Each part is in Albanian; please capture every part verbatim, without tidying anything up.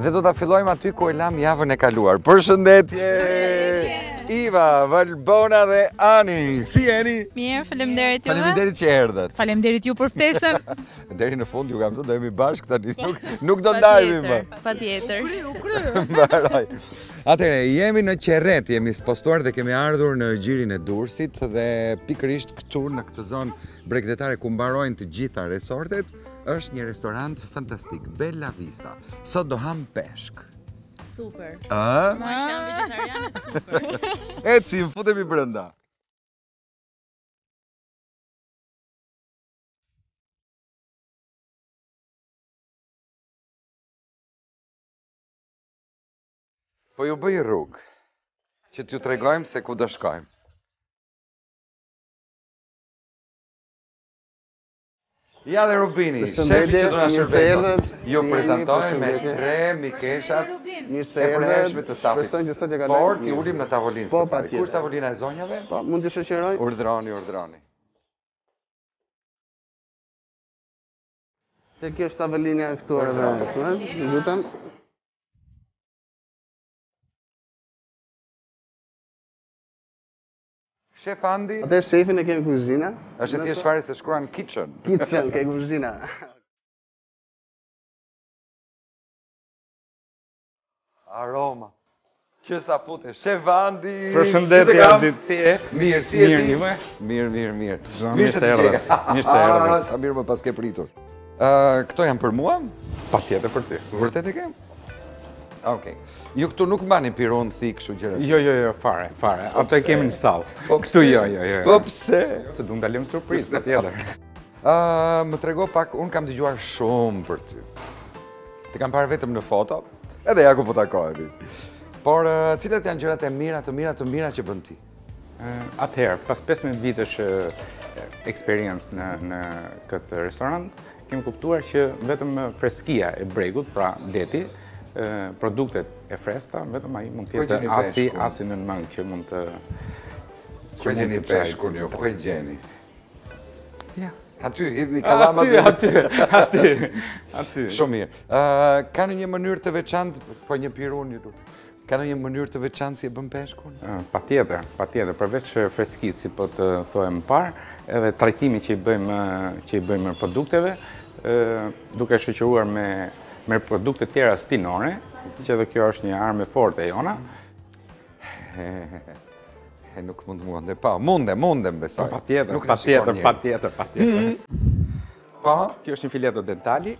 Dhe do ta fillojmë aty ku e lam javën e kaluar. Përshëndetje! Iva, Valbona dhe Ani. Si jeni? Mirë, faleminderit juve. Faleminderit që erdhët. Faleminderit ju për ftesën. Deri në fund ju kam thënë do jemi bashkë tani, nuk nuk do ndajemi më. Patjetër. Mbaroj. Atëherë, jemi në Qerret, jemi spostuar dhe kemi ardhur në gjirin e Durrësit dhe pikërisht këtu në këtë zonë bregdetare ku mbarojnë të gjitha resortet, është një restorant fantastik, Bella Vista. Sot do ham peshk. Super. A? Ma që janë vegetariane, super. Eci, futemi brenda. Po ju bëj rrugë, që t'ju tregojmë se ku do shkojmë. Ja dhe Rubini, shefi që do na shërbejë. Ju prezantoj me tre mikeshat e përhershme të stafit. Por t'i ulim në tavolinë. Po, së pari. patjetër. Kush tavolina e zonjave? Po, mund të shoqëroj? Urdhroni, urdhroni. Te kjo është tavolina e ftuar edhe këtu, ë? Ju lutem. Shef Andi, Atëherë shefin e kemi kuzhina. është e thjesht fare se shkruan kitchen. Kitchen, ke kuzhina. Aroma. Që sa fute, Shef Andi. Përshëndetje, Andi, si e? Mirë, si e Mirë, ti? juve? Mirë, mirë, mirë. Mirë se erdhe. Mirë se erdhe. Ah, sa mirë më pas ke pritur. Ë, këto janë për mua? Patjetër për ty. Vërtet e kem? Okej. Ju këtu nuk mbani piron thik, kështu gjëra. Jo, jo, jo, fare, fare. Ato e kemi në sallë. Po Këtu pse? jo, jo, jo. Po pse? Se du ndalim surprizë, patjetër. Ë, më trego pak, un kam dëgjuar shumë për ty. Të kam parë vetëm në foto, edhe ja ku po takohemi. Por uh, cilat janë gjërat e mira, të mira, të mira që bën ti? Atëherë, pas pesëmbëdhjetë vitesh eksperiencë në në këtë restorant, kemi kuptuar që vetëm freskësia e bregut, pra deti, produktet e freskëta, vetëm ai mund të Ku e jetë gjeni asi peshkun? asi në mangë që mund të Ku e gjeni peshkun ju? Ku e gjeni? Ja. Aty, idhni kallama Aty, aty, aty, aty. Shumë mirë. Uh, ka në një mënyrë të veçantë, po një pirun ju lutem. Ka në një mënyrë të veçantë si e bën peshkun? Patjetër, patjetër, përveç freskisë, si po të thohem parë, edhe trajtimi që i bëjmë që i bëjmë produkteve, duke shoqëruar me me produkte tjera stinore, që edhe kjo është një armë e fortë e jona. E nuk mund të munde, pa, munde, munde më besoj. Patjetër, Nuk na shikon patjetër, njeri. patjetër, patjetër. Pa, Kjo është një fileto dentali.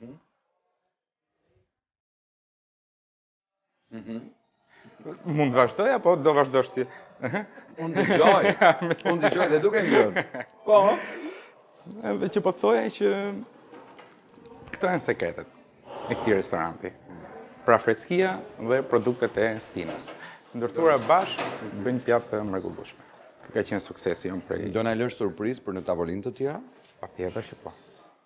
Mund vazhdoj apo do vazhdosh ti? unë dëgjoj, unë dëgjoj dhe duke ngrënë. Po, Edhe që po thoja që këto janë sekretet e këtij restoranti. Pra freskia dhe produktet e stinës. Ndërtuara bashkë bëjnë pjatë të mrekullueshme. Ky ka qenë suksesi jon prej. do na lësh surprizë për në tavolinë të tjera? Patjetër që po.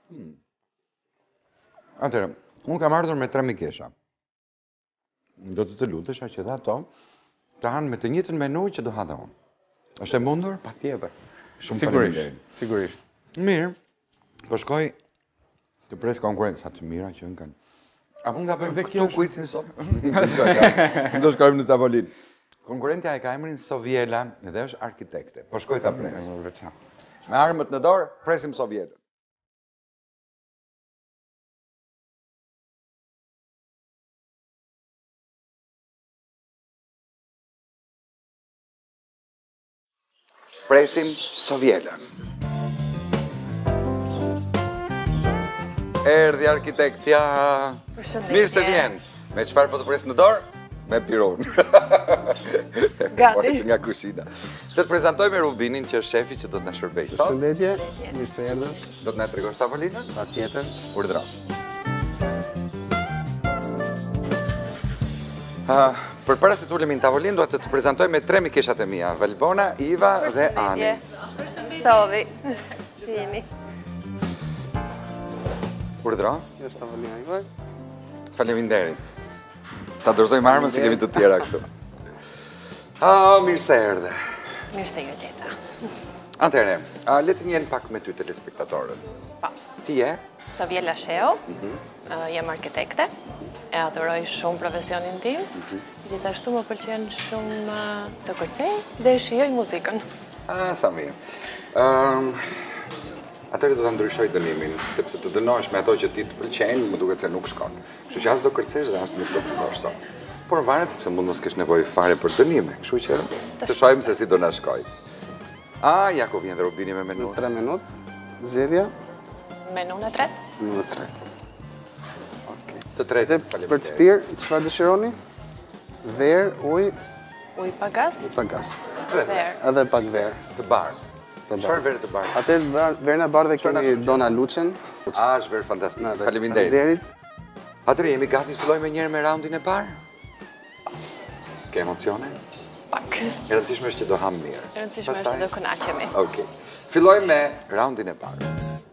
Atëherë, unë kam ardhur me tre mikesha. Do të të lutesha që dhe ato të hanë me të njëjtën menu që do ha dhe unë. Është e mundur? Patjetër. Shumë Sigurisht, faleminderit. sigurisht. Mirë. Po shkoj të pres konkurrenca të mira që në kanë. Apo nga bëjmë Dhe këtu kjo është- kujtësin sot? Do shkojmë në tavolinë. Konkurrentja e ka emrin Sovjela dhe është arkitekte. Po shkoj ta pres. Veçan. Me armët në dorë, presim Sovjetën. Presim Sovjetën. Erdhi arkitektja. Mirë se vjen. Me çfarë po të pres në dorë? Me piron. Gati. Por që nga kushina. Të të prezantoj me Rubinin që është shefi që do të na shërbej sot. Përshëndetje, mirë se erdhën. Do të na tregosh tavolinën? Patjetër. Urdhro. Uh, për para se të ulemi në tavolinë, do të të prezantoj me tre mikeshat e mia, Valbona, Iva dhe Ani. Sovi. Jeni. Urdhro. Kjo është tavolina juaj. Faleminderit. Ta dorëzojmë armën se kemi të tjera këtu. Ah, mirë se erdhe. Mirë se ju gjeta. Atëherë, uh, le të njën pak me ty telespektatorët. Pa. Ti je? Savia Lasheo, jam arkitekte, e adhuroj shumë profesionin tim, gjithashtu më pëlqen shumë të kërcej dhe shijoj muzikën. Ah, sa mirë. Um, Atëherë do ta ndryshoj dënimin, sepse të dënohesh me ato që ti të pëlqejnë, më duket se nuk shkon. Kështu që as do kërcesh dhe as nuk do punësh sot. Por varet sepse mund mos kesh nevojë fare për dënime, kështu që të shohim se si do na shkoj. Ah, ja ku vjen dhe Rubini me menut. tre minutë, zgjedhja, Menun e tretë? në tretë. Të tretë, Për të faleminderit. pirë, çfarë dëshironi? Verë, ujë, Uj pa gaz? pa gas. Verë. Edhe pak verë. Të bardhë. Të Çfarë bardhë. verë të bardhë? Atëherë verën e bardhë Çfarë na kemi shoqëron? Dona Luçen. Ah, është verë fantastik. Na, dhe- Faleminderit. Faleminderit. Atëherë jemi gati të fillojmë njëherë me raundin e parë? Ke emocione? Pak. E rëndësishme është që do ham mirë. E rëndësishme është Pastaj? që do kënaqemi. Okej. Fillojmë me raundin e parë.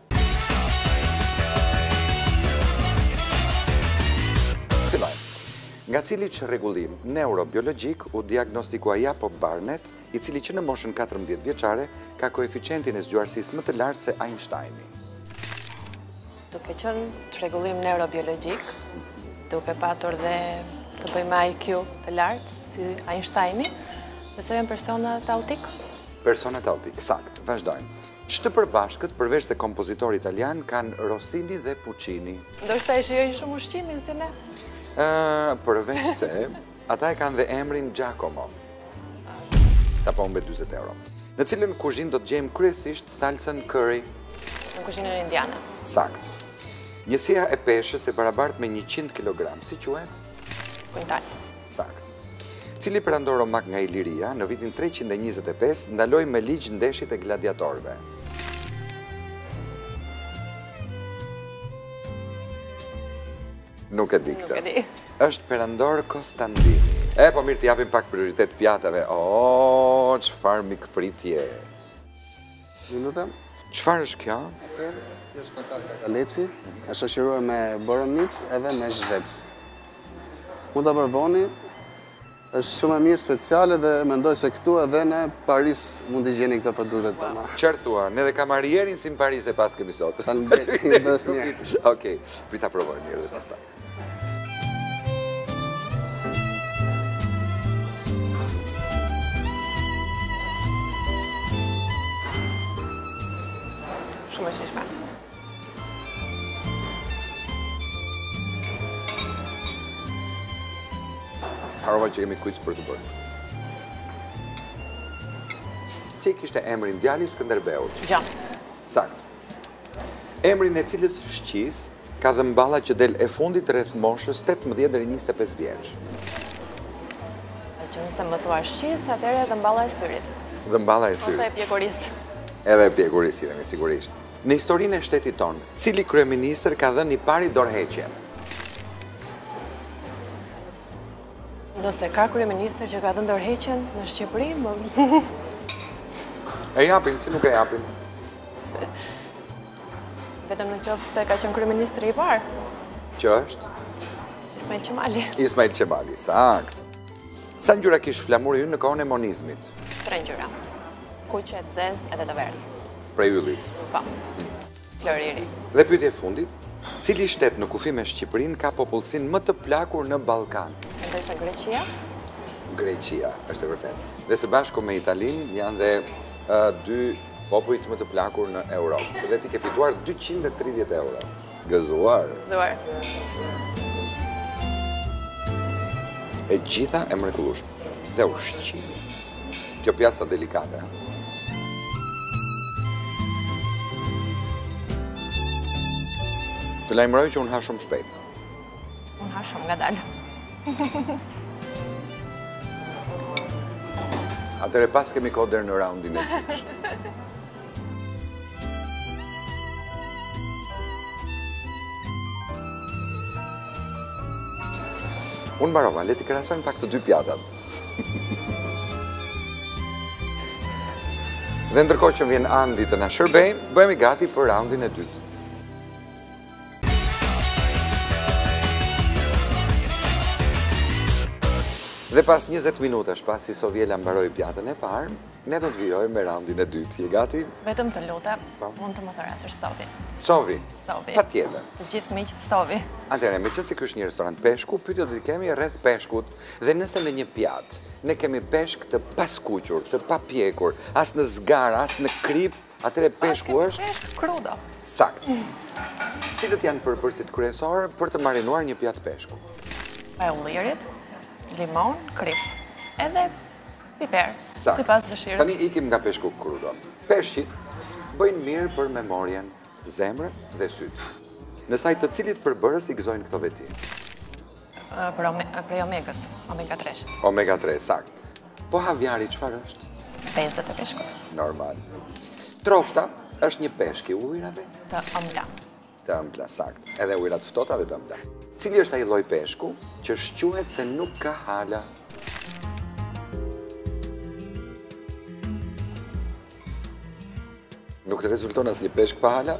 Fillojmë. Nga cili çrregullim neurobiologjik u diagnostikua Jakob Barnett, i cili që në moshën katërmbëdhjetë vjeçare ka koeficientin e zgjuarsisë më të lartë se Einsteini. Duke qenë çrregullim neurobiologjik, duke patur dhe të bëjmë me I Q të lartë, si Einsteini, besoj janë personat autik. Personat autik, sakt, vazhdojmë. Ç'të përbashkët përveç se kompozitor italian kanë Rossini dhe Puccini. Ndoshta e shijoj shumë ushqimin si ne. Ë, përveç se ata e kanë dhe emrin Giacomo. Sa po humbe dyzet euro. Në cilën kuzhinë do të gjejmë kryesisht salcën curry. Në kuzhinën indiane. Sakt. Njësia e peshës e barabartë me njëqind kilogram, si quhet? Kuintal. Sakt. Cili perandor romak nga Iliria në vitin treqind e njëzet e pesë ndaloi me ligj ndeshjet e gladiatorëve. Nuk e di këtë. Nuk e di. Është perandor Konstantini. E, po mirë të japim pak prioritet pjatave. O, çfarë mikpritje. Minuta. Çfarë është kjo? Leci, e shoqëruar me boromic edhe me zhveps. Mund ta provoni. Është shumë e mirë speciale dhe mendoj se këtu edhe në Paris mund të gjeni këto produkte tona. Çfarë thua? Ne dhe kamarierin si në Paris e pas kemi sot. Faleminderit, i bëhet mirë. Okej, prita provojmë mirë dhe pastaj. Shumë e shishme. Harova që kemi kujtës për të bërë. Si kishte emrin djali Skënderbeut? Gjan. Sakt. Emrin e cilës shqis ka dhe mballa që del e fundit rreth moshës tetëmbëdhjetë deri njëzet e pesë vjeç. Që nëse më thua shqis, atëherë edhe mballa e syrit. Dhe mballa e Ose syrit. e pjekurist. Edhe e pjekurisë me sigurisht. Në historinë e shtetit tonë, cili kryeministër ka dhënë i pari dorëheqje? Nëse ka kryeministër që ka dhënë dorëheqjen në Shqipëri, më... E japin, si nuk e japin? vetëm në qoftë se ka qenë kryeministri i parë, Që është? Ismail Qemali. Ismail Qemali, sakt. Sa ngjyra kish flamuri ynë në kohën e monizmit? Tre ngjyra. Kuqe, të zezë edhe të verdhë. Prej yllit. Po. Floriri. Dhe pyetja e fundit, cili shtet në kufi me Shqipërinë ka popullsinë më të plakur në Ballkan? Mendoj se Greqia. Greqia, është e vërtetë. Dhe së bashku me Italinë janë dhe uh, dy popujt më të plakur në Europë. Dhe ti ke fituar dyqind e tridhjetë euro. Gëzuar. Dhuar. E gjitha e mrekullueshme. Dhe ushqim. Kjo pjaca delikate, ha? Të lajmëroj që unë ha shumë shpejt. Unë ha shumë nga dalë. Atëre pas kemi kohë deri në raundin e dytë. Unë mbarova, le t'i krahasojmë pak të dy pjatat. Dhe ndërkohë që vjen Andi të na shërbej, bëhemi gati për raundin e dytë. Dhe Dhe pas njëzet minutash, pas si Sovjela mbaroi pjatën e parë, ne do të vijojmë me raundin e dytë. Je gati? Vetëm të lutem, mund të më thërasësh Sovi. Sovi? Sovi. Pa tjetër. Të gjithë miqt Sovi. Atëherë, me që si ky është një restorant peshku, pyetje do të kemi rreth peshkut dhe nëse në një pjatë ne kemi peshk të paskuqur, të papjekur, as në zgar, as në krip, atëherë peshku është Peshk krudo. sakt. Cilët janë përbërësit kryesorë për të marinuar një pjatë peshku? Pa e ullirit, limon, krip. Edhe piper, Sakt. sipas dëshirës. Tani ikim nga peshku krudo. Peshqit bëjnë mirë për memorien, zemrën dhe sytë. Në saj të cilit përbërës i gëzojnë këto veti? Ë, Për ome- për omegës, omega tre. Omega tre, sakt. Po havjari çfarë është? Pezët e peshkut. Normal. Trofta është një peshk i ujrave Të ëmbla. të ëmbla, sakt. Edhe ujrat ftohta dhe të ëmbla. Cili është ai lloj peshku që shquhet se nuk ka hala? Nuk të rezulton as një peshk pa hala?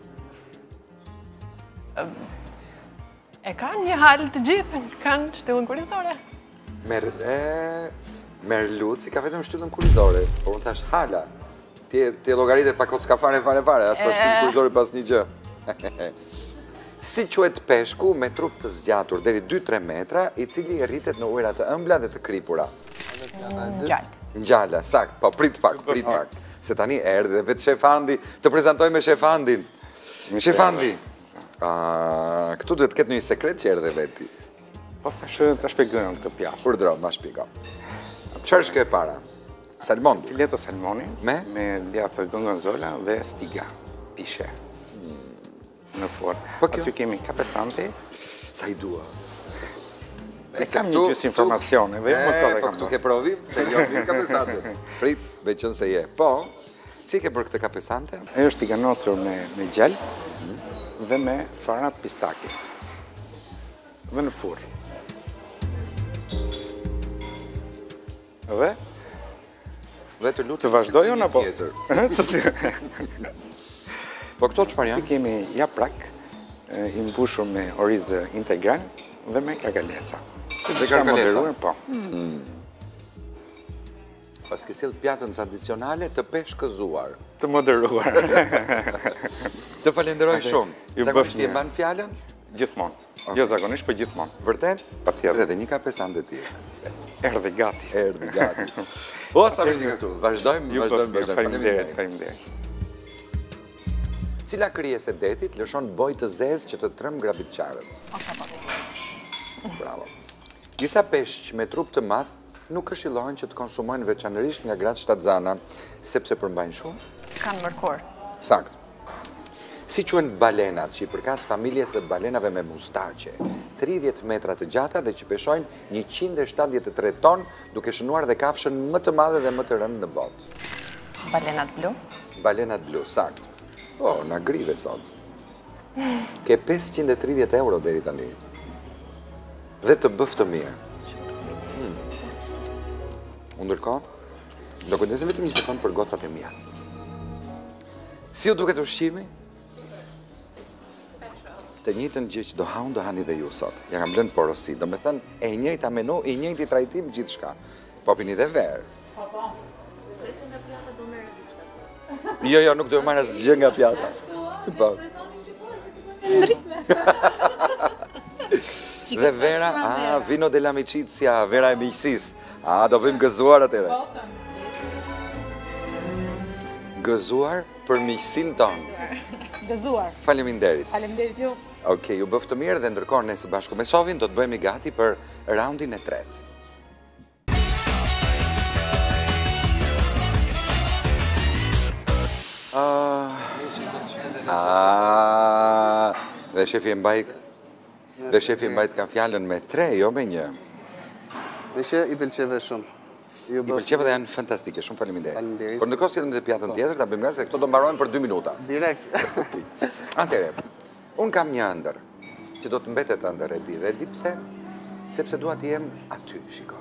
E kanë një halë të gjithë, kanë shtyllën kurizore. Mer, e, merluci ka vetëm shtyllën kurizore, por unë thash hala. Ti ti llogaritë pa kot s'ka fare fare fare, as pa shtyllën kurizore pas një gjë. Si quhet peshku me trup të zgjatur deri dy tre metra, i cili rritet në ujëra të ëmbla dhe të kripura? Gjallë. Ngjala, sakt, po prit pak, prit pak. Se tani erdhi dhe vetë Shef Andi, të prezantoj me Shef Andin. Shef Andi, a, këtu duhet të ketë një sekret që erdhe veti. Po thash të shpjegojmë këtë pjatë. Urdhro, ma shpjego. Çfarë është kjo e para? Salmon. Fileto salmoni Me? me djathë gorgonzola dhe stiga, pishe. Në fornë. Po kjo? Aty kemi kapesanti. Sa i dua. E kam një gjysë informacione, dhe më Po të dhe kam këtu bërë. ke provim, se jo vim kapesante. Prit, veçën se je. Po, si ke për këtë kapesante? E është tiganosur me, me gjell dhe me fara pistaki. Dhe në furrë. Dhe Dhe të lutem. të vazhdojnë apo? Tjetër. Po këto çfarë Ti janë? kemi japrak e, i mbushur me orizë integral dhe me karkaleca. Dhe karkaleca? Po. Pas ke sjell pjatën tradicionale të peshkëzuar. Të moderuar. Të falenderoj shumë. ju Zakonisht bëf ti e një- mban fjalën? Gjithmonë. Jo zakonisht, po gjithmonë. Vërtet? Patjetër. Edhe një kapesante tjetër. Erdhe gati. Erdhi gati. O, sa vjen këtu. Vazhdojmë, Ju vazhdojmë, bëf mirë. vazhdojmë. Faleminderit, Faleminderit. faleminderit. Cila krijesë e detit lëshon bojë të zezë që të trëm grabitçarët? Oktopodi. Bravo. Disa peshq me trup të madh nuk këshillohen që të konsumojnë veçanërisht nga gratë shtatzana, sepse përmbajnë shumë. Kanë mërkur. Sakt. Si quhen balenat që i përkas familjes së balenave me mustaqe, tridhjetë metra të gjata dhe që peshojnë njëqind e shtatëdhjetë e tre ton, duke shënuar dhe kafshën më të madhe dhe më të rëndë në botë. Balenat blu. Balenat blu, sakt. O, na grive sot. Ke pesëqind e tridhjetë euro deri tani. Dhe të bëf të mirë. Hmm. Unë ndërkohë, do kujdesim vetëm një sekond për gocat e mia. Si u duket ushqimi? Të njëjtën gjë që do haun, do hani dhe ju sot. Ja kam lënë porosi, do me thënë e njëjta menu, i njëjti trajtim, gjithë shka. Po pini dhe verë. Po, po. Besoj se nga pjata do merret diçka sot. Jo, jo, nuk do marr asgjë nga pjata. Po. Dhe vera, a, vino dell'amicizia, vera e miqësisë. A, do bëjmë gëzuar atëre. Gëzuar për miqësinë tonë. Gëzuar. Faleminderit. Faleminderit ju. Okej, ju bëf të mirë dhe ndërkohë ne së bashku me Sovin do të bëhemi gati për raundin e tretë. Ah, ah, dhe shefi e mbajt dhe shefi e mbajt ka fjalën me tre, jo me një. Me që i pëlqeve shumë. Ju I bëf pëlqeve dhe janë fantastike, shumë faleminderit. Faleminderit. Por ndërkohë sillim edhe pjatën tjetër, ta bëjmë nga se këto do mbarojnë për dy minuta. direkt. Atëre, un kam një ëndër që do të mbetet ëndër e di dhe e di pse, sepse dua të jem aty, shikoj.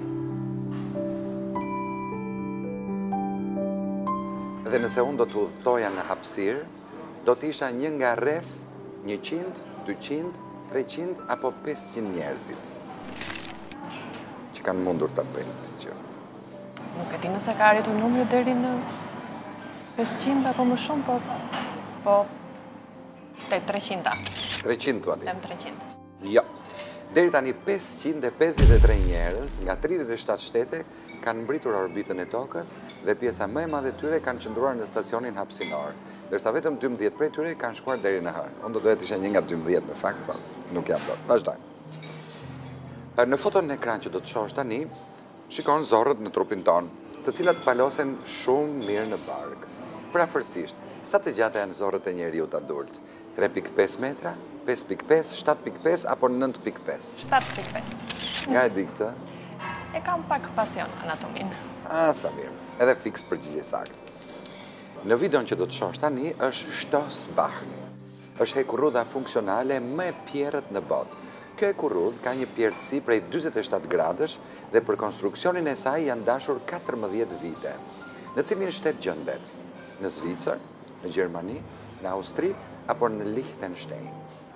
Dhe nëse unë do të udhëtoja në hapësirë, do të isha një nga rreth njëqind, dyqind, treqind apo pesëqind njerëzit që që kanë mundur ta bëjnë këtë gjë. Nuk e di nëse ka arritur numri deri në pesëqind apo më shumë, po po te treqind. treqind thua ti? Them treqind. Jo. Deri tani pesëqind e pesëdhjetë e tre njerëz nga tridhjetë e shtatë shtete kanë mbritur orbitën e tokës dhe pjesa më e madhe e tyre kanë qëndruar në stacionin hapësinor, ndërsa vetëm dymbëdhjetë prej tyre kanë shkuar deri në hënë. Unë do doja të isha një nga dymbëdhjetë në fakt, po nuk jam dot. Vazhdojmë. Në foton në ekran që do të shohësh tani, shikon zorrët në trupin ton, të cilat palosen shumë mirë në bark. Prafërsisht, sa të gjata janë zorrët e njeriut adult? tre pikë pesë metra, pesë pikë pesë, shtatë pikë pesë apo nëntë pikë pesë? shtatë pikë pesë. Nga e di këtë? E kam pak pasion anatomin. A, sa mirë. Edhe fiks përgjigje saktë. Në videon që do të shohësh tani është Stoßbahn. Është hekurrudha funksionale më e pjerrët në botë. Kjo hekurrudhë ka një pjerrësi prej dyzet e shtatë gradësh dhe për konstruksionin e saj janë dashur katërmbëdhjetë vite. Në cilin shtet gjendet? Në Zvicër, në Gjermani, në Austri apo në Liechtenstein?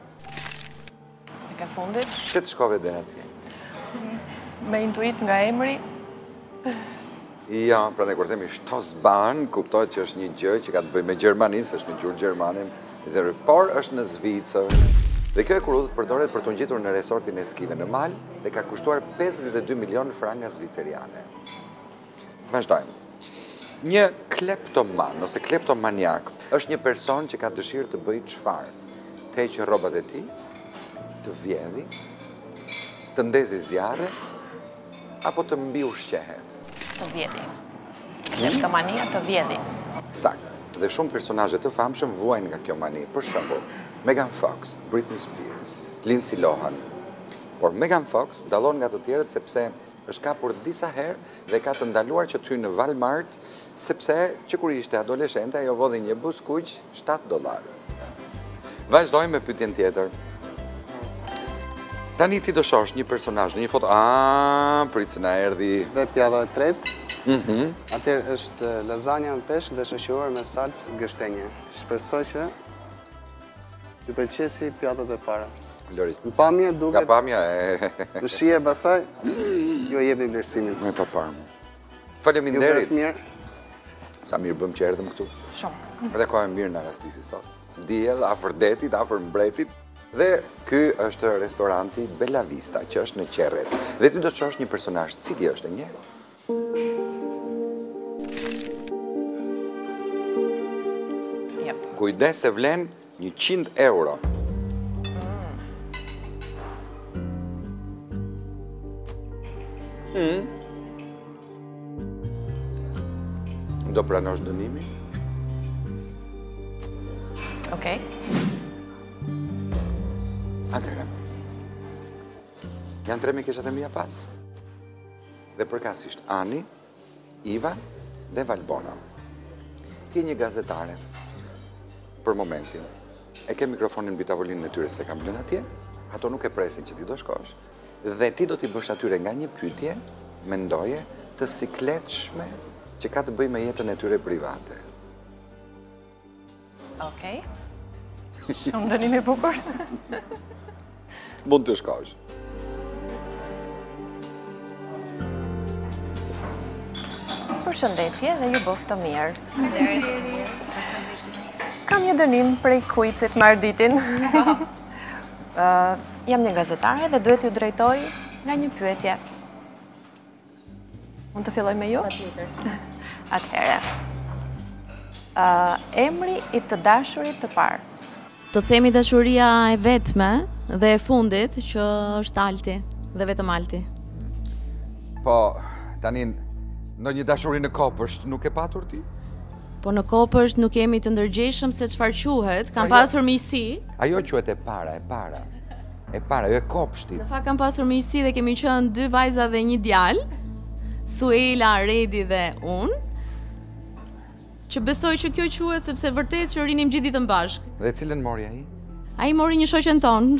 E ke fundit? Pse të shkove dhe atje? Me intuit nga emri. Ja, prandaj kur themi Stoßbahn, kuptohet që është një gjë që ka të bëjë me Gjermaninë, se është në gjuhë gjermane, por është në Zvicër. Dhe kjo hekurrudhë përdoret për të ngjitur në resortin e skive në mal dhe ka kushtuar pesëdhjetë e dy milion franga zviceriane. Vazhdojmë. Një kleptoman ose kleptomaniak është një person që ka dëshirë të bëjë çfarë? Të heqë rrobat e tij, të vjedhi, të ndezi zjarre apo të mbi ushqehet? Të vjedhi. Kleptomania të vjedhi. Saktë. Dhe shumë personazhe të famshëm vuajnë nga kjo mani. Për shembull, Megan Fox, Britney Spears, Lindsay Lohan. Por Megan Fox dallon nga të tjerët sepse është kapur disa herë dhe ka të ndaluar që të hyjë në Walmart sepse që kur ishte adoleshente ajo vodhi një buskuq shtatë dollar. Vazhdojmë me pyetjen tjetër. Tani ti do shohësh një personazh në një foto. Ah, prit se na erdhi. Dhe pjata e tretë. Mhm. Atëherë është lazanja me peshk dhe shoqëruar me salcë gështenje. Shpresoj që ju pëlqesi pjatat e para. Lori. Në pamje Nga duket pamja e... në shije pasaj, ju e jepni vlerësimin. Me pa parmë. Ju Faleminderit. bëhet mirë. Sa mirë bëm që erdhëm këtu. Shumë. Edhe kohë e mirë në rastisi sot. Diell, afër detit, afër mbretit. Dhe ky është restoranti Bella Vista, që është në Qerret. Dhe ti do të shohësh një personazh, cili është e njeh? Jep. Kujdes se vlen njëqind euro. Hmm. Do pranosh dënimin? Okej. Atëherë. Janë tre mikeshat e mia pas. Dhe përkatësisht Ani, Iva dhe Valbona. Ti je një gazetare. Për momentin. E ke mikrofonin mbi tavolinën e tyre se kam lënë atje. Ato nuk e presin që ti do shkosh. Dhe ti do t'i bësh atyre nga një pyetje, mendoje, të sikletshme që ka të bëjë me jetën e tyre private. Okej. Shumë dënim i bukur. Mund të shkosh. Përshëndetje dhe ju bëftë të mirë. Kam një dënim prej kuicit marrditin. Uh, jam një gazetare dhe duhet ju drejtoj nga një pyetje. Mund të filloj me ju? Patjetër. Atëherë. Uh, emri i të dashurit të parë. Të themi dashuria e vetme dhe e fundit që është Alti dhe vetëm Alti. Po, tani ndonjë dashuri në kopësht nuk e patur ti? Po në kopësht nuk jemi të ndërgjeshëm se çfarë quhet, kam Ajo- pasur miqësi. Ajo quhet e para, e para. E para, jo e kopshtit. Në fakt kam pasur miqësi dhe kemi qenë dy vajza dhe një djalë, Suela, Redi dhe unë, që besoj që kjo quhet sepse vërtet që rinim gjithë ditën bashkë. Dhe cilën mori ai? Ai mori një shoqen tonë.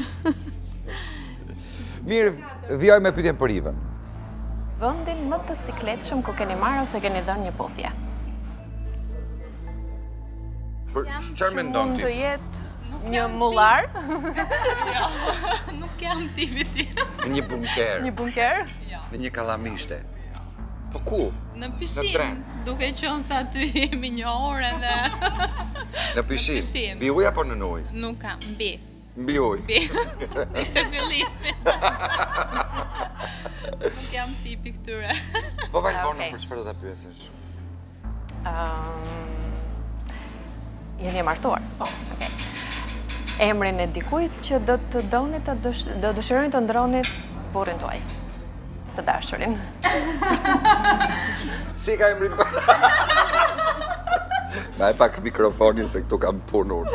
Mirë, vjoj me pyetjen për Ivën. Vendin më të sikletshëm ku keni marrë ose keni dhënë një puthje. Për çfarë mendon Mund të ti? jetë Një mullar? Jo, nuk jam tipi ti. Në një bunker, Një bunker? në një kallamishte. Po ku? Në Në pishin, tren. duke qenë se aty jemi një orë dhe Në pishin. pishin. Mbi ujë apo në ujë? nuk kam, mbi. Mbi ujë. Mbi. Ishte fillimi. Nuk jam tipi këtyre. Po Valbona, Okej. për çfarë do ta pyesësh? Um, jeni e martuar? Po. Okay. Emrin e dikujt që do të doni të dësh, do dëshironi të ndronit burrin tuaj. Të dashurin. Si ka emrin? Ma e pak mikrofonin se këtu kam punur.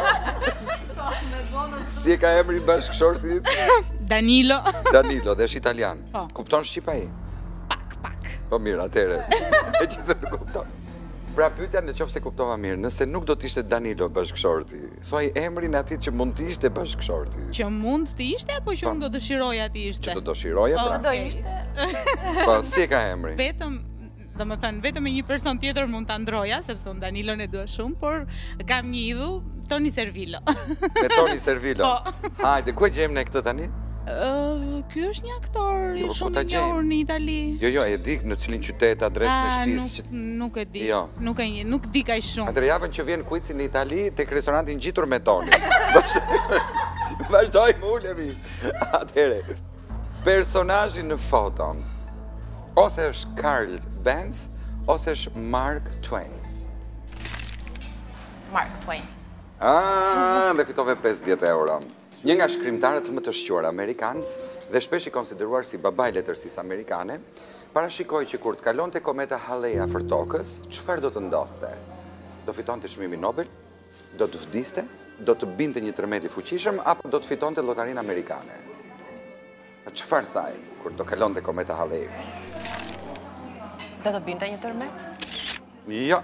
Si ka emrin bashkëshortit? Danilo. Danilo, dhe është italian. Po. Kupton shqipa ai? Pak, pak. Po mirë, atëre. E që se nuk kupton. Pra pyetja në qoftë se kuptova mirë, nëse nuk do të ishte Danilo bashkëshorti, thuaj emrin atit që mund të ishte bashkëshorti. Që mund të ishte apo që unë do dëshiroja të ishte? Që do dëshiroja pra? Do ishte? Po, si e ka emrin? Vetëm, do më thënë, vetëm me një person tjetër mund të ndroja, sepse unë Danilon e dua shumë, por kam një idhull, Toni Servillo. Me Toni Servillo. Po. Hajde, ku e gjejmë ne këtë tani? Uh, ky është një aktor Jo, po shumë ta i njohur gjejmë. në Itali. Jo, jo, e di në cilin qytet, adresën e Ah, shtëpisë. nuk, nuk e di. Jo. Nuk e nuk di kaq shumë. Atëherë javën që vjen kuici në Itali, tek restoranti ngjitur me Toni. Vazhdoj- Vazhdojmë ulemi. Atëherë, personazhi në foton ose është Carl Benz ose është Mark Twain. Mark Twain. Ah, dhe fitove pesëdhjetë euro. Një nga shkrimtarët më të shquar amerikan dhe shpesh i konsideruar si babai i letërsisë amerikane, parashikoi që kur të kalonte kometa Halley afër tokës, çfarë do të ndodhte? Do fitonte çmimin Nobel? Do të vdiste? Do të binte një tërmet i fuqishëm apo do të fitonte llotarinë amerikane? Çfarë thaj kur do kalonte kometa Halley? Do të binte një tërmet? Jo.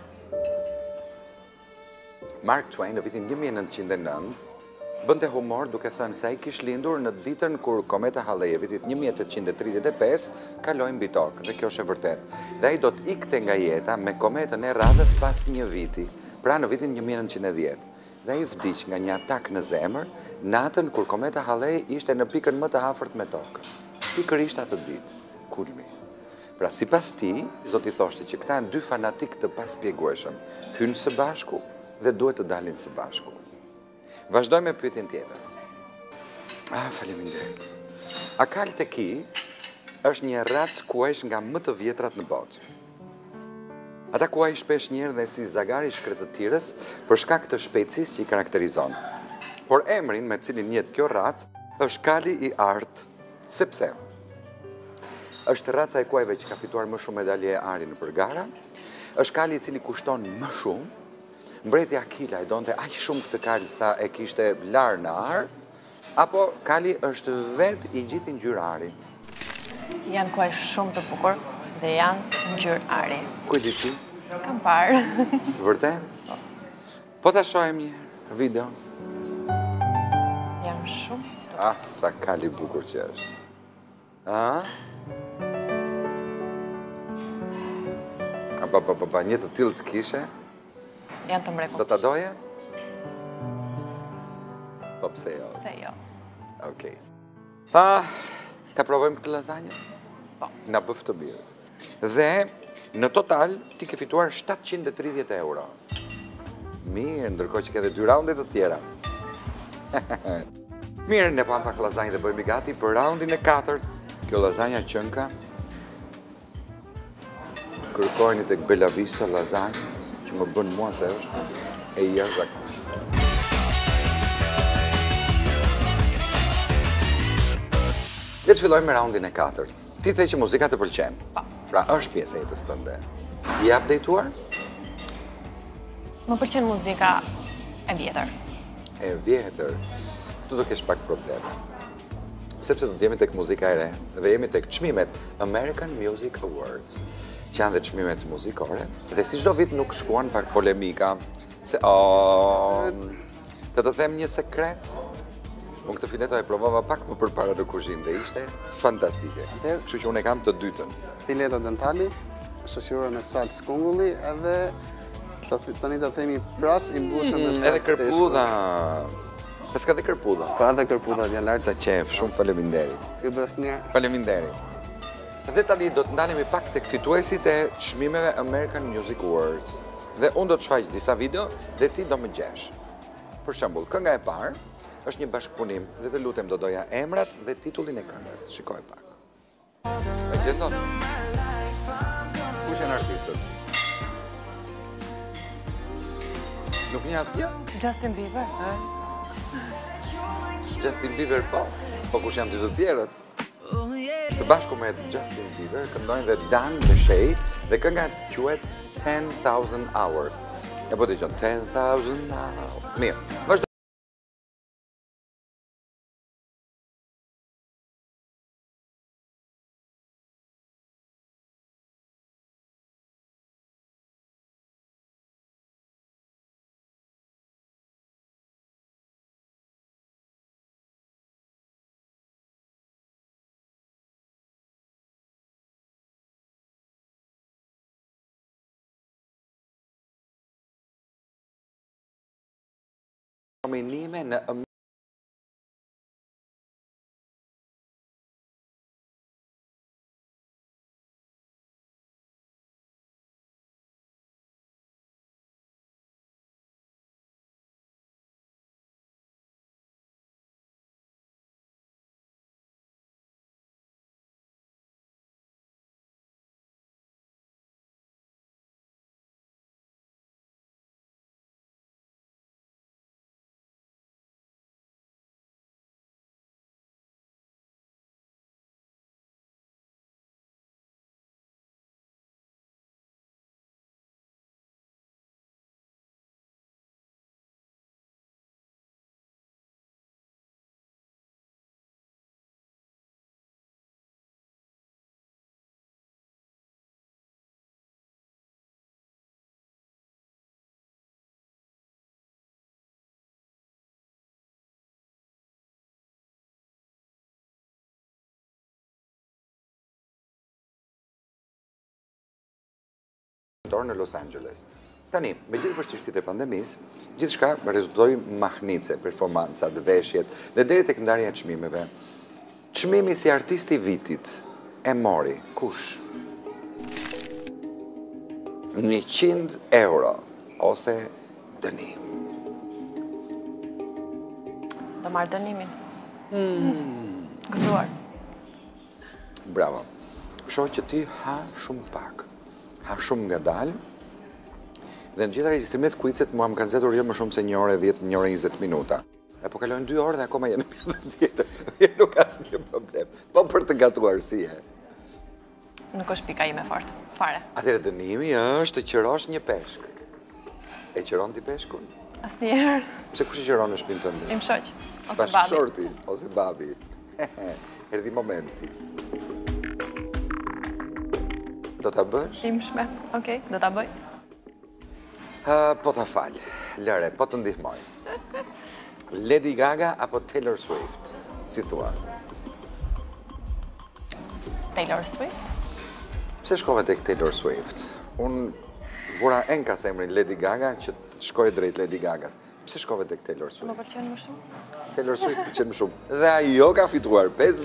Mark Twain në vitin një mijë e nëntëqind e nëntë bënte humor duke thënë se ai kishte lindur në ditën kur kometa Halley e vitit një mijë e tetëqind e tridhjetë e pesë kaloi mbi tokë, dhe kjo është e vërtetë. Dhe ai do të ikte nga jeta me kometën e radhës pas një viti, pra në vitin një mijë e nëntëqind e dhjetë. Dhe ai vdiq nga një atak në zemër natën kur kometa Halley ishte në pikën më të afërt me tokë. Pikërisht atë ditë, kulmi. Pra sipas tij, zoti thoshte që këta janë dy fanatik të paspjegueshëm, hynë së bashku dhe duhet të dalin së bashku. Vazhdoj me pyetjen tjetër. Ah, faleminderit. Akal Teki është një racë kuajsh nga më të vjetrat në botë. Ata kuaj shpesh njerë dhe si zagari shkretëtirës për shkak të shpejtësisë që i karakterizon. Por emrin me cilin njet kjo racë është kali i artë. Sepse? Është raca e kuajve që ka fituar më shumë medalje e ari në përgara, është kali i cili kushton më shumë. Mbreti Akila e donte aq shumë këtë kal sa e kishte larë në ar, apo kali është vetë i gjithë ngjyrë ari? Janë kuaj shumë të bukur dhe janë ngjyrë ari. Ku e di ti? Kam parë. Vërtet? Po ta shohim një herë video. Janë shumë. Ah, sa kali bukur që është. A? A pa pa pa pa një të tillë të kishe? Janë të Do mrekullt. ta doje? Po pse jo? Se jo. Okej. Ah, ta provojmë këtë lazanjë? Po. Na bëf të mirë. Dhe në total ti ke fituar shtatëqind e tridhjetë euro. Mirë, ndërkohë që ke edhe dy raunde të tjera. Mirë, ne pam pak lazanjë dhe bëjmë i gati për raundin e katërt. Kjo lazanja qënka. Kërkojni tek Bella Vista lazanjë, që më bën mua se është e jashtëzakonshme. Le të fillojmë me raundin e katërt. Ti the që muzika të pëlqen. Po. Pra është pjesë e jetës tënde. Je updateuar? Më pëlqen muzika e vjetër. E vjetër. Tu do kesh pak probleme. Sepse do të jemi tek muzika e re dhe jemi tek çmimet American Music Awards, që janë dhe çmimet muzikore. Dhe si çdo vit nuk shkuan pak polemika se o të të them një sekret. Unë këtë fileto e provova pak më përpara në kuzhinë dhe ishte fantastike. Kështu që unë e kam të dytën. Fileto dentali, shoqëruar me salcë skungulli, edhe të- tani të themi pras i mbushur me Edhe salcë peshku. kërpudha. Pas ka dhe kërpudha. Pa edhe kërputat janë lartë. Sa qef, shumë faleminderit. Ky bëf mirë. Faleminderit. Dhe tani do të ndalemi pak tek fituesit e çmimeve American Music Awards. Dhe unë do të shfaq disa video dhe ti do më gjesh. Për shembull, kënga e parë është një bashkëpunim dhe të lutem do doja emrat dhe titullin e këngës. Shikoj pak. E gjeton? Kush janë artistët? Nuk një asnjë? Justin Bieber. Justin Bieber po, po kush janë dy të tjerët? Së bashku me Justin Bieber këndojnë dhe Dan dhe Shay dhe kënga quhet ten thousand hours. E po të qënë ten thousand hours. Mirë, vazhdo. Nominime në në Los Angeles. Tani, me gjithë vështirësitë e pandemisë, gjithçka rezultoi mahnice, performancat, veshjet dhe deri tek ndarja e çmimeve. Çmimi si artisti i vitit e mori kush? njëqind euro ose dënim. Do marrë dënimin. Gëzuar. Bravo. Shoh që ti ha shumë pak. Ha shumë nga dalë, dhe në gjitha regjistrimet kuicet mua më kanë zetur jo më shumë se një orë e dhjetë, një orë e njëzet minuta. E po kalojnë dy orë dhe akoma jenë pjesën tjetër. Dhe nuk asë një problem. Po për të gatuar si e. Nuk është pika ime fort, fare. Atëre dënimi është të qërosh një peshk. E qëron ti peshkun? Asnjëherë. Pse kush e qëron në shtëpinë tënde? Im shoq, ose babi. Bashkëshorti, ose babi. Erdhi momenti. Do ta bësh? Im shme, okej, do ta bëj. Uh, po ta fal, lëre, po të ndihmoj. Lady Gaga apo Taylor Swift? Si thua? Taylor Swift? Pse shkove tek Taylor Swift? Unë vura enka se emrin Lady Gaga që të shkoj drejt Lady Gagas. Pse shkove tek Taylor Swift? Më pëlqen më shumë. Taylor Swift pëlqen më shumë. Dhe ajo ka fituar pesë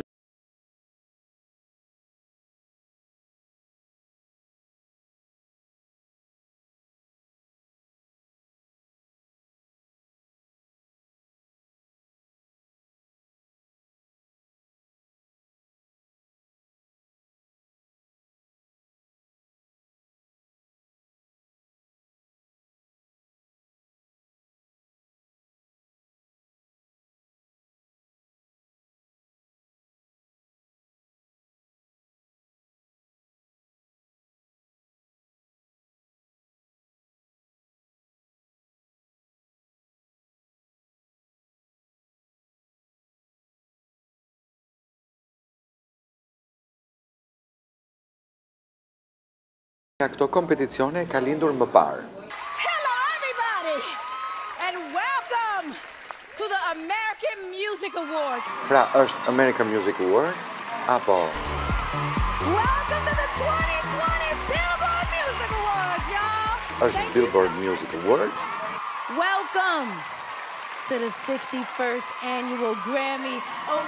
nga këto kompeticione ka lindur më parë. Hello everybody and welcome to the American Music Awards. Pra është American Music Awards apo Welcome to the twenty twenty Billboard Music Awards, y'all. është Billboard Music Awards? Welcome. to the sixty-first Annual Grammy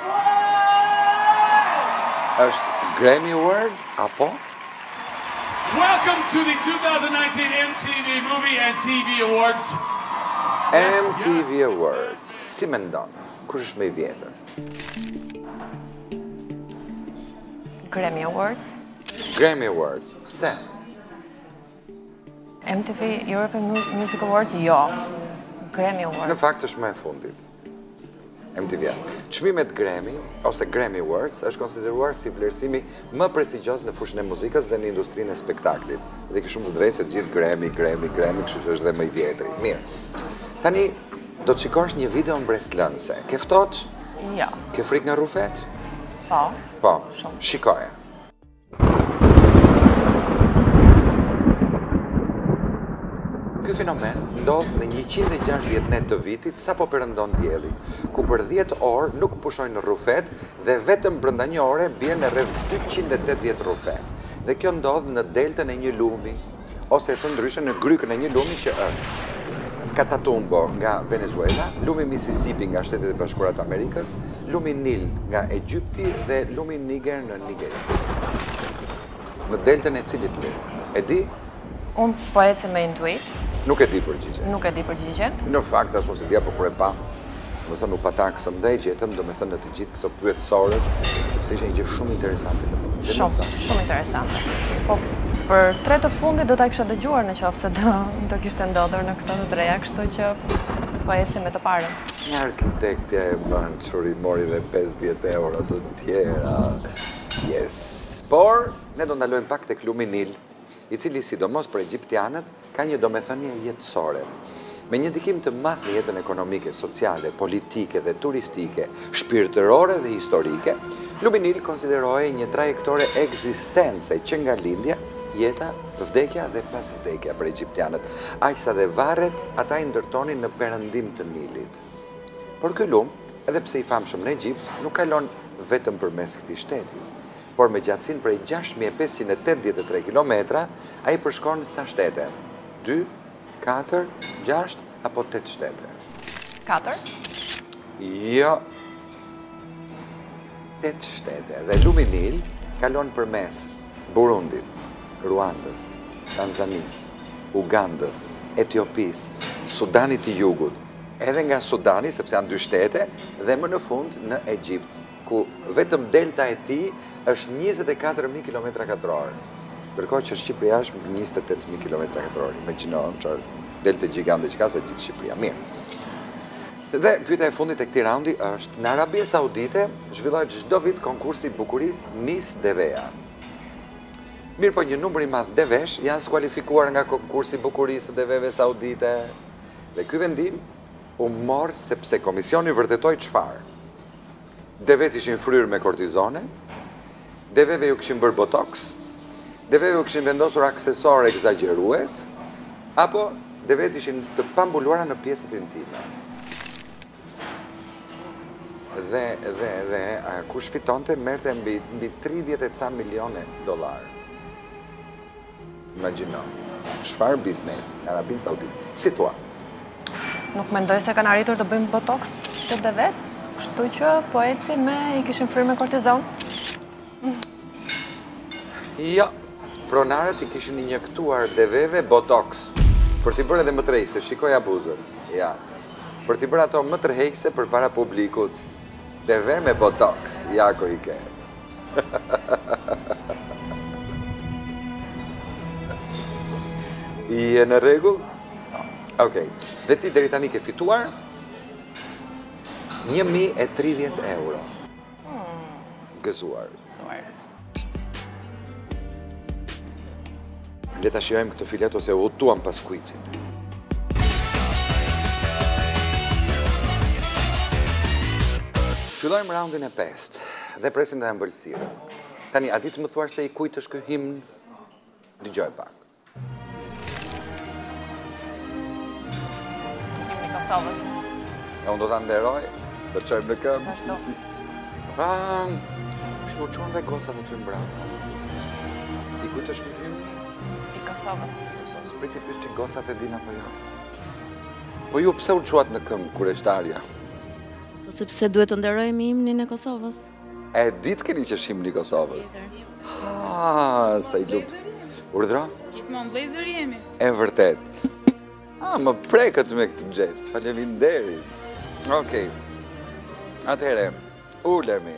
Award! Është Grammy Award apo? Welcome to the two thousand nineteen M T V Movie and T V Awards. M T V Awards. Si mendon? Kush është më i vjetër? Grammy Awards. Grammy Awards. Pse? M T V European Music Awards, jo. Grammy Në Awards. fakt është më e fundit. M T V. Çmimet Grammy ose Grammy Awards është konsideruar si vlerësimi më prestigjioz në fushën e muzikës dhe në industrinë e spektaklit. Dhe ke shumë të drejtë se të gjithë Grammy, Grammy, Grammy, kështu që është dhe më i vjetri. Mirë. Tani do të shikosh një video mbreslënse. Ke ftohtë? Jo. Ke frikë nga rrufet? Po. Po. Shikoje. Ky fenomen ndodh në njëqind e gjashtëdhjetë net të vitit sapo perëndon dielli, ku për dhjetë orë nuk pushojnë rrufet dhe vetëm brenda një ore bien rreth dyqind e tetëdhjetë rrufe. Dhe kjo ndodh në deltën e një lumi, ose e thënë ndryshe në grykën e një lumi që është Catatumbo nga Venezuela, lumi Mississippi nga Shtetet e Bashkuara të Amerikës, lumi Nil nga Egjipti dhe lumi Niger në Nigeri. Në deltën e cilit lumi? E di? Unë po ecem me intuit, Nuk e di përgjigjen. nuk e di përgjigjen. Në fakt, as unë se dia, po kur e pa, më thënë u patak së mdej, gjetëm, do me thënë në të gjithë këto pyetësorët, sepse ishe një gjë shumë interesante në botë. Shumë, shumë interesante. Po, për tre të fundit do ta kisha dëgjuar në qoftë se do, do kishte ndodhur në këto të treja, kështu që po ecim me të parën. Një arkitektja e mën, çuri mori dhe pesëdhjetë euro të tjera. Yes. Por, ne do ndalojmë pak tek lumi Nil, i cili sidomos për egjiptianët ka një domethënie jetësore. Me një ndikim të madh në jetën ekonomike, sociale, politike dhe turistike, shpirtërore dhe historike, lumi Nil konsiderohej një trajektore ekzistence që nga lindja, jeta, vdekja dhe pas vdekja për egjiptianët, aq sa dhe varret ata i ndërtonin në perëndim të Nilit. Por ky lum, edhe pse i famshëm në Egjipt, nuk kalon vetëm përmes këtij shteti, por me gjatësinë prej gjashtë mijë e pesëqind e tetëdhjetë e tre kilometra, ai përshkon sa shtete? dy, katër, gjashtë apo tetë shtete? Katër? Jo. tetë shtete. Dhe lumi Nil kalon përmes Burundit, Ruandës, Tanzanis, Ugandës, Etiopis, Sudanit të Jugut, edhe nga Sudani, sepse janë dy shtete, dhe më në fund në Egjipt, ku vetëm delta e tij është njëzet e katër mijë kilometra katror. Ndërkohë që Shqipëria është njëzet e tetë mijë kilometra katror. Imagjino çfarë deltë gjigande që ka se gjithë Shqipëria. Mirë. Dhe pyetja e fundit e këtij raundi është: në Arabi Saudite zhvillohet çdo vit konkursi bukurisë Miss Devea. Mirë, po një numër i madh devesh janë skualifikuar nga konkursi bukurisë së deveve saudite. Dhe ky vendim u mor sepse komisioni vërtetoi çfarë? Devet ishin fryrë me kortizone, deveve ju kishin bërë botox, deveve ju kishin vendosur aksesor egzagerues, apo devet ishin të pambuluara në pjesët intime. Dhe, dhe, dhe, a, kush fitonte merrte mbi, mbi tridhjetë e ca milione dollar. Imagjino, çfarë biznes në Arabinë Saudite. Si thua? Nuk mendoj se kanë arritur të bëjmë botox të devet, kështu që po ecim me i kishin fryrë me kortizon. Jo, pronarët i kishin injektuar deveve botox, për t'i bërë edhe më tërheqëse, shikoj abuzën. Ja, për t'i bërë ato më tërheqëse për para publikut. Deve me botox, ja ko i ke. I e në rregull? Okej. Dhe ti deri tani ke fituar një mijë e tridhjetë euro. Gëzuar. Le ta shijojmë këtë filet ose u tuam pas kuicit. Fillojmë raundin e pestë dhe presim dhe ëmbëlsirën. Tani, a di të më thuar se i kujt është ky himn? Dëgjoj pak. I Kosovës. E unë do ta nderoj, do të çojmë në këmbë. Ashtu. Ah, u quan dhe gocat aty mbrapa. I kujt është ky himn? I Kosovës. Priti pyet që gocat e din apo jo. Po ju pse u quat në këmbë kureshtarja? Po sepse duhet të nderojmë himnin e Kosovës. E ditë keni që është himni i Kosovës? Ah, sa i lumt. Urdhra? Gjithmonë vëllezër jemi. E vërtet. Ah, më prekët me këtë gest. Faleminderit. Okej. Atëherë, ulemi.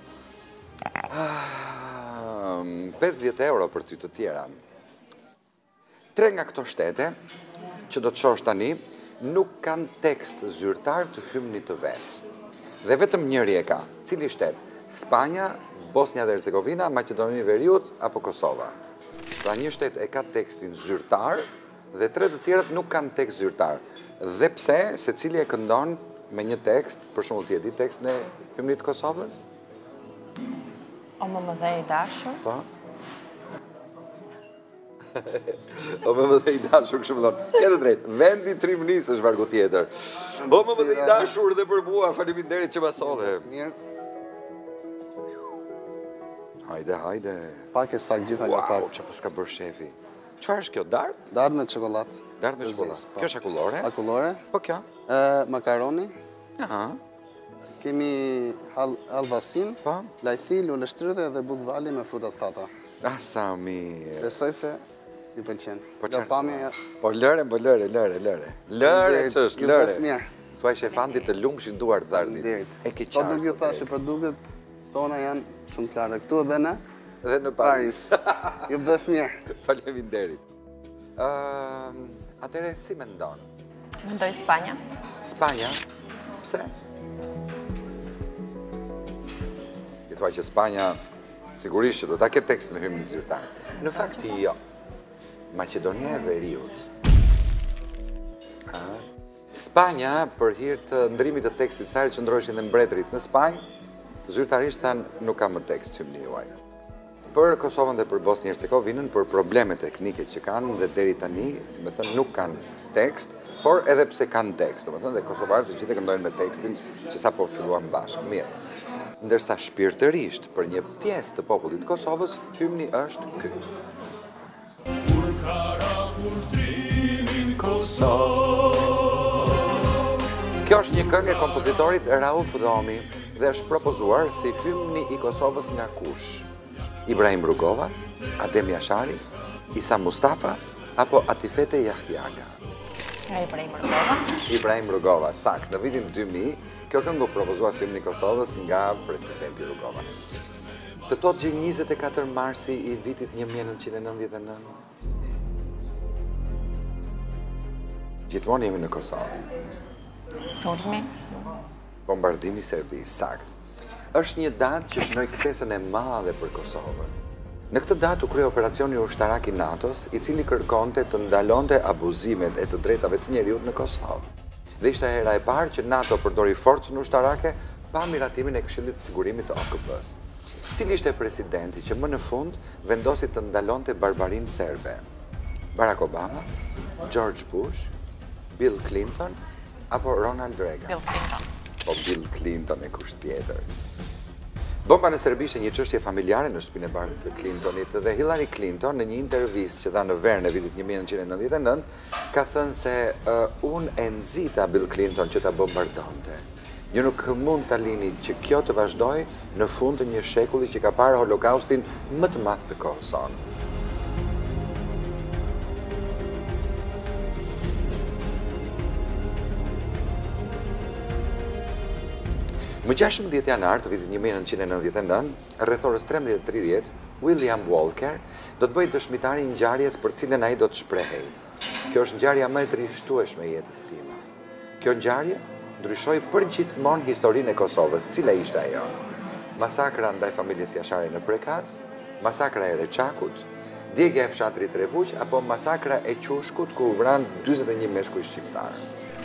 Ah, pesëdhjetë euro për ty të tjera. Tre nga këto shtete, që do të shosh tani, nuk kanë tekst zyrtar të hymnit të vetë. Dhe vetëm njëri e ka. Cili shtet? Spanja, Bosnia dhe Hercegovina, Maqedoni Veriut apo Kosova? Pra një shtet e ka tekstin zyrtar dhe tre të tjerat nuk kanë tekst zyrtar. Dhe pse, se cili e këndon me një tekst, për shembull ti e di tekstin e hymnit të Kosovës? O më më dhe i dashur. Po. O më më dhe i dashur, kështu më thonë. Kete drejt, vendi trimnis është vargu tjetër. O më më dhe i dashur dhe për bua, faleminderit që ma solle. Mirë. Hajde, hajde. Pak e sak gjitha nga Wow, pak. që pas ka bërë shefi. Qëfar është kjo, dardë? Dardë me çokoladë. Dardë me Zez, shkolla. po. Kjo është akullore? Akullore. Po kjo? E, makaroni. Aha. Kemi hal, halvasin, Po? lajthil, uleshtrydhe dhe bukvali me fruta të thata. Ah, sa mirë. Besoj se ju pëlqen. Po Nga qartë. pamja Po lëre, po lëre, lëre, lëre. Lëre që është, ju lëre. bëf mirë. Thuaj shefandit të lumshin duar të dardit. Faleminderit. E ke Po qarë. nuk ju sot, thashë e. produktet tona janë shumë klare. Këtu edhe në Dhe në Paris. Paris. Ju bëf mirë. Faleminderit. Ëm, atëre si mendon? Mendoj Spanja. Spanja? Pse? I thua që Spanja sigurisht që do ta ketë tekstin e hymnit zyrtar. Në fakt jo. Maqedonia e Veriut. A? Spanja, për hir të ndrimit të tekstit saj qëndroheshin dhe mbretërit në Spanjë, zyrtarisht thanë nuk ka më tekst hymni juaj. Për Kosovën dhe për Bosnjë Hercegovinën, për problemet teknike që kanë dhe deri tani, si me thënë, nuk kanë tekst, por edhe pse kanë tekst, do me thënë, dhe kosovarët të gjithë këndojnë me tekstin që sa po filluan bashkë. Mirë. Ndërsa shpirtërisht, për një pjesë të popullit të Kosovës, hymni është ky. Kjo është një këngë e kompozitorit Rauf Dhomi dhe është propozuar si hymni i Kosovës nga kush? Ibrahim Rugova, Adem Jashari, Isa Mustafa apo Atifete Jahjaga? Nga Ibrahim Rugova. Ibrahim Rugova, sakt, në vitin dy mijë, kjo këngë u propozua si hymni i Kosovës nga presidenti Rugova. Të thotë që njëzet e katër marsi i vitit një mijë e nëntëqind e nëntëdhjetë e nëntë. Gjithmonë jemi në Kosovë. Sulmi. Bombardimi i Serbisë, sakt. Është një datë që shënoi kthesën e madhe për Kosovën. Në këtë datë u krye operacioni ushtarak i NATO-s, i cili kërkonte të ndalonte abuzimet e të drejtave të njerëzit në Kosovë. Dhe ishte hera e parë që NATO përdori forcën ushtarake pa miratimin e Këshillit të Sigurimit të O K B-s. Cili ishte presidenti që më në fund vendosi të ndalonte barbarinë serbe? Barack Obama, George Bush, Bill Clinton apo Ronald Reagan? Bill Clinton. Po Bill Clinton e kush tjetër. Bomba në Serbi ishte një çështje familjare në shtëpinë e bardhë të Clintonit dhe Hillary Clinton në një intervistë që dha në verë në vitin një mijë e nëntëqind e nëntëdhjetë e nëntë ka thënë se uh, unë e nxita Bill Clinton që ta bombardonte. Ju nuk mund ta lini që kjo të vazhdojë në fund të një shekulli që ka parë holokaustin më të madh të kohës sonë. Më gjashtë janar të vitit një mijë e nëntëqind e nëntëdhjetë e nëntë, rreth orës trembëdhjetë e tridhjetë, William Walker do të bëjë dëshmitari i ngjarjes për cilën ai do të shprehej. Kjo është ngjarja më e trishtueshme e jetës time. Kjo ngjarje ndryshoi përgjithmonë historinë e Kosovës. Cila ishte ajo? Masakra ndaj familjes Jashari në Prekaz, masakra e Reçakut, djegja e fshatrit Revuq apo masakra e Qushkut ku u vran dyzet e një meshkuj shqiptar.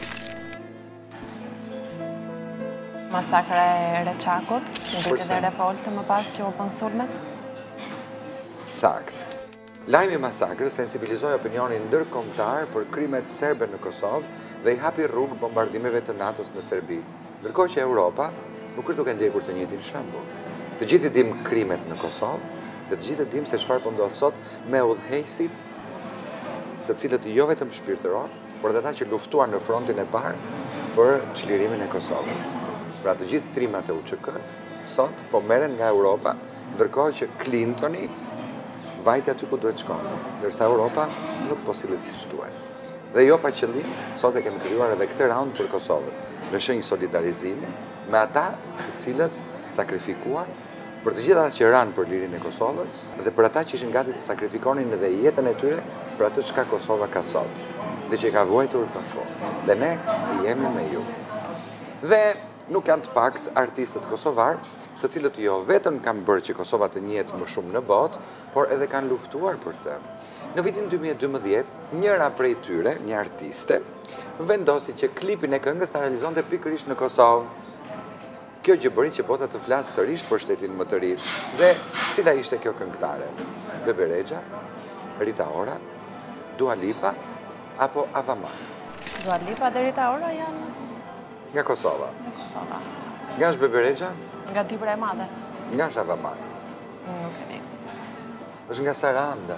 Masakra e Reçakut, në ditët e revolte më pas që u bën sulmet? Sakt. Lajmi i masakrës sensibilizoi opinionin ndërkombëtar për krimet serbe në Kosovë dhe i hapi rrugë bombardimeve të NATO-s në Serbi, ndërkohë që Europa nuk është duke ndjekur të njëjtin shembull. Të gjithë dim krimet në Kosovë dhe të gjithë dim se çfarë po ndodh sot me udhëheqësit, të cilët jo vetëm shpirtëror, por ata që luftuan në frontin e parë për çlirimin e Kosovës. Pra të gjithë trimat e U Ç K-s sot po merren nga Europa, ndërkohë që Clintoni vajte aty ku duhet shkonte, ndërsa Europa nuk po sillet siç duhet. Dhe jo pa qëllim, sot e kemi krijuar edhe këtë raund për Kosovën, në shenjë solidarizimi me ata të cilët sakrifikuan, për të gjithë ata që ranë për lirinë e Kosovës dhe për ata që ishin gati të sakrifikonin edhe jetën e tyre për atë çka Kosova ka sot, dhe që ka vuajtur pa fund. Dhe ne jemi me ju. Dhe nuk janë të pakt artistët kosovar, të cilët jo vetëm kanë bërë që Kosova të njihet më shumë në botë, por edhe kanë luftuar për të. Në vitin dy mijë e dymbëdhjetë, njëra prej tyre, një artiste, vendosi që klipin e këngës ta realizonte pikërisht në Kosovë. Kjo gjë bëri që bota të flasë sërish për shtetin më të ri. Dhe cila ishte kjo këngëtare? Bebe Rexha, Rita Ora, Dua Lipa apo Ava Max? Dua Lipa dhe Rita Ora janë nga Kosova. në Kosova. Nga është Bebe Rexha? Nga Dibra e Madhe. Nga është Ava Max? Nuk e di. Është nga Saranda.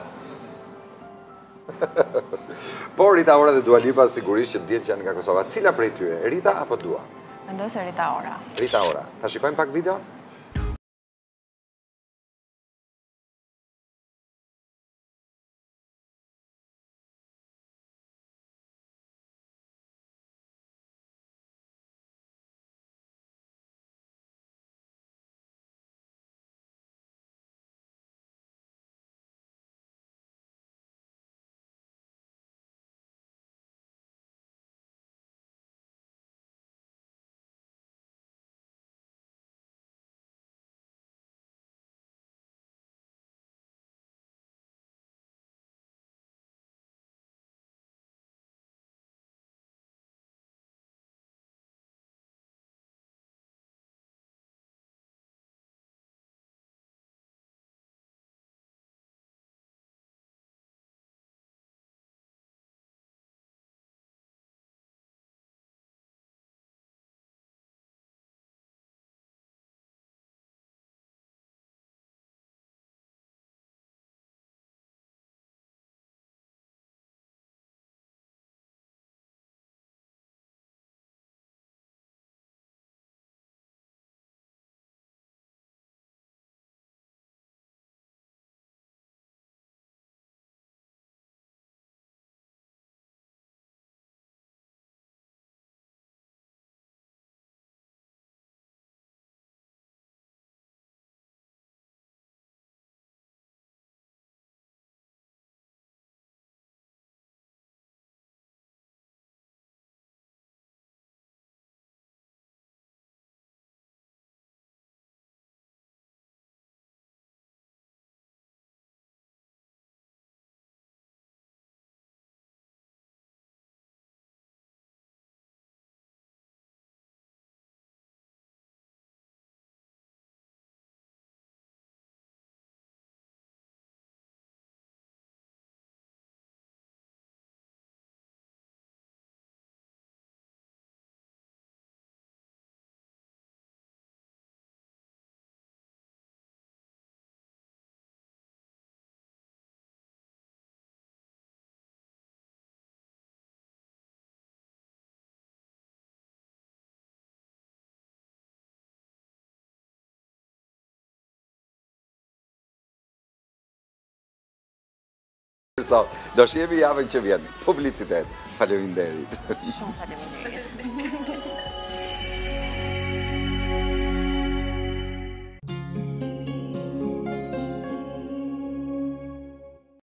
Por Rita Ora dhe Dua Lipa sigurisht që dihet që janë nga Kosova. Cila prej tyre? Rita apo Dua? Mendoj se Rita Ora. Rita Ora. Ta shikojmë pak video? Do shjemi javën që vjen. Publicitet. Faleminderit. Shumë faleminderit.